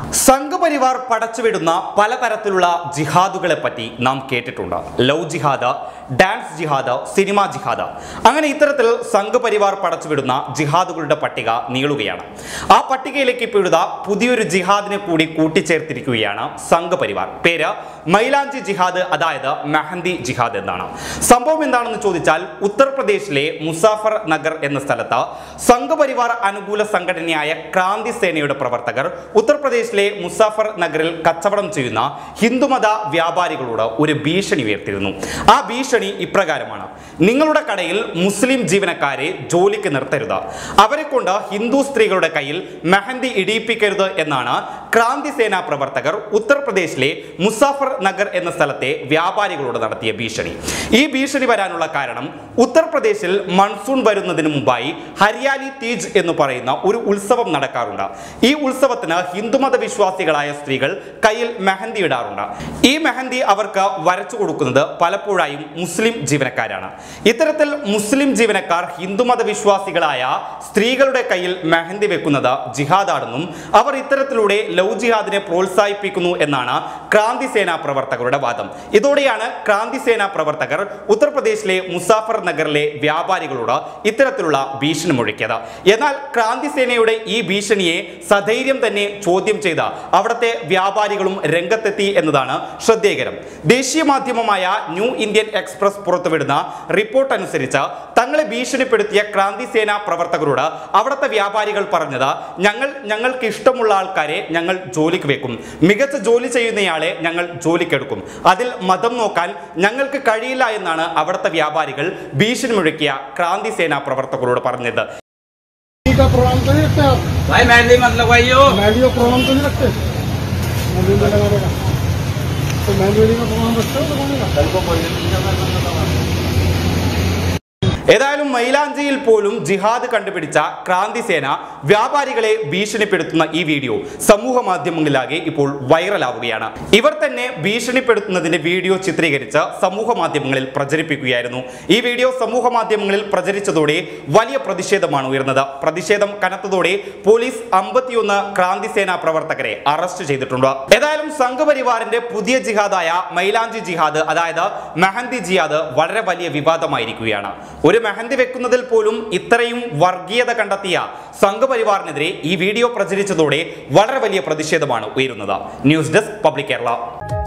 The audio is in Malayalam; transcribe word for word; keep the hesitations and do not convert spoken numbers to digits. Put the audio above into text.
സംഘപരിവാർ പടച്ചുവിടുന്ന പലതരത്തിലുള്ള ജിഹാദുകളെ പറ്റി നാം കേട്ടിട്ടുണ്ട്. ലവ് ജിഹാദ്, ഡാൻസ് ജിഹാദ്, സിനിമ ജിഹാദ്, അങ്ങനെ ഇത്തരത്തിൽ സംഘപരിവാർ പടച്ചുവിടുന്ന ജിഹാദുകളുടെ പട്ടിക നീളുകയാണ്. ആ പട്ടികയിലേക്ക് ഇപ്പോഴുത പുതിയൊരു ജിഹാദിനെ കൂടി കൂട്ടിച്ചേർത്തിരിക്കുകയാണ് സംഘപരിവാർ. പേര് മൈലാഞ്ചി ജിഹാദ്, അതായത് മെഹന്തി ജിഹാദ് എന്നാണ്. സംഭവം എന്താണെന്ന് ചോദിച്ചാൽ, ഉത്തർപ്രദേശിലെ മുസാഫർ നഗർ എന്ന സ്ഥലത്ത് സംഘപരിവാർ അനുകൂല സംഘടനയായ ക്രാന്തി സേനയുടെ പ്രവർത്തകർ ഉത്തർപ്രദേശിലെ മുസാഫർ നഗറിൽ കച്ചവടം ചെയ്യുന്ന ഹിന്ദുമത വ്യാപാരികളോട് ഒരു ഭീഷണി ഉയർത്തിയിരുന്നു. ആ ഭീഷണി ഇപ്രകാരമാണ്: നിങ്ങളുടെ കടയിൽ മുസ്ലിം ജീവനക്കാരെ ജോലിക്ക് നിർത്തരുത്, അവരെ കൊണ്ട് ഹിന്ദു സ്ത്രീകളുടെ കയ്യിൽ മെഹന്തി ഇടിയിപ്പിക്കരുത് എന്നാണ് ക്രാന്തി സേന പ്രവർത്തകർ ഉത്തർപ്രദേശിലെ മുസാഫർ നഗർ എന്ന സ്ഥലത്തെ വ്യാപാരികളോട് നടത്തിയ ഭീഷണി. ഈ ഭീഷണി വരാനുള്ള കാരണം, ഉത്തർപ്രദേശിൽ മൺസൂൺ വരുന്നതിന് മുമ്പായി ഹരിയാലി തീജ് എന്ന് പറയുന്ന ഒരു ഉത്സവം നടക്കാറുണ്ട്. ഈ ഉത്സവത്തിന് ഹിന്ദുമത വിശ്വാസികളായ സ്ത്രീകൾ കയ്യിൽ മെഹന്തി ഇടാറുണ്ട്. ഈ മെഹന്തി അവർക്ക് വരച്ചു കൊടുക്കുന്നത് പലപ്പോഴായും മുസ്ലിം ജീവനക്കാരാണ്. ഇത്തരത്തിൽ മുസ്ലിം ജീവനക്കാർ ഹിന്ദുമത വിശ്വാസികളായ സ്ത്രീകളുടെ കയ്യിൽ മെഹന്തി വെക്കുന്നത് ജിഹാദാണെന്നും അവർ ഇത്തരത്തിലൂടെ ലവ് ജിഹാദിനെ പ്രോത്സാഹിപ്പിക്കുന്നു എന്നാണ് ക്രാന്തി സേന പ്രവർത്തകരുടെ വാദം. ഇതോടെയാണ് ക്രാന്തി സേന പ്രവർത്തകർ ഉത്തർപ്രദേശിലെ മുസാഫർ നഗറിലെ വ്യാപാരികളോട് ഇത്തരത്തിലുള്ള ഭീഷണി മുഴക്കിയത്. എന്നാൽ ക്രാന്തി സേനയുടെ ഈ ഭീഷണിയെ സധൈര്യം തന്നെ ചോദ്യം ചെയ്ത അവിടുത്തെ വ്യാപാരികളും രംഗത്തെത്തി എന്നതാണ് ശ്രദ്ധേയകരം. ദേശീയ മാധ്യമമായ ന്യൂ ഇന്ത്യൻ എക്സ്പ്രസ് പുറത്തുവിടുന്ന റിപ്പോർട്ട് അനുസരിച്ച് തങ്ങളെ ഭീഷണിപ്പെടുത്തിയ ക്രാന്തി സേന പ്രവർത്തകരോട് അവിടുത്തെ വ്യാപാരികൾ പറഞ്ഞത്, ഞങ്ങൾ ഞങ്ങൾക്ക് ഇഷ്ടമുള്ള ആൾക്കാരെ ഞങ്ങൾ ജോലിക്ക് വെക്കും, മികച്ച ജോലി ചെയ്യുന്നയാളെ ഞങ്ങൾ ജോലിക്കെടുക്കും, അതിൽ മതം നോക്കാൻ ഞങ്ങൾക്ക് കഴിയില്ല എന്നാണ് അവിടുത്തെ വ്യാപാരികൾ ഭീഷണി മുഴക്കിയ ക്രാന്തി സേന പ്രവർത്തകരോട് പറഞ്ഞത്. भाई मेहंदी मत लगवाइयो, मेहंदी का प्रोग्राम तो नहीं रखते, मेहंदी में लगा देगा तो मेहंदी का प्रोग्राम रखते हो लगाने का कल को कोई ഏതായാലും മൈലാഞ്ചിയിൽ പോലും ജിഹാദ് കണ്ടുപിടിച്ച ക്രാന്തി സേന വ്യാപാരികളെ ഭീഷണിപ്പെടുത്തുന്ന ഈ വീഡിയോ സമൂഹ മാധ്യമങ്ങളിലാകെ ഇപ്പോൾ വൈറലാവുകയാണ്. ഇവർ തന്നെ ഭീഷണിപ്പെടുത്തുന്നതിന്റെ വീഡിയോ ചിത്രീകരിച്ച് സമൂഹ മാധ്യമങ്ങളിൽ പ്രചരിപ്പിക്കുകയായിരുന്നു. ഈ വീഡിയോ സമൂഹ മാധ്യമങ്ങളിൽ പ്രചരിച്ചതോടെ വലിയ പ്രതിഷേധമാണ് ഉയർന്നത്. പ്രതിഷേധം കനത്തതോടെ പോലീസ് അമ്പത്തിയൊന്ന് ക്രാന്തി സേന പ്രവർത്തകരെ അറസ്റ്റ് ചെയ്തിട്ടുണ്ട്. ഏതായാലും സംഘപരിവാറിന്റെ പുതിയ ജിഹാദായ മൈലാഞ്ചി ജിഹാദ്, അതായത് മെഹന്തി ജിഹാദ്, വളരെ വലിയ വിവാദമായിരിക്കുകയാണ്. ഒരു മെഹന്തി വെക്കുന്നതിൽ പോലും ഇത്രയും വർഗീയത കണ്ടെത്തിയ സംഘപരിവാറിനെതിരെ ഈ വീഡിയോ പ്രചരിച്ചതോടെ വളരെ വലിയ പ്രതിഷേധമാണ് ഉയരുന്നത്. News desk public Kerala.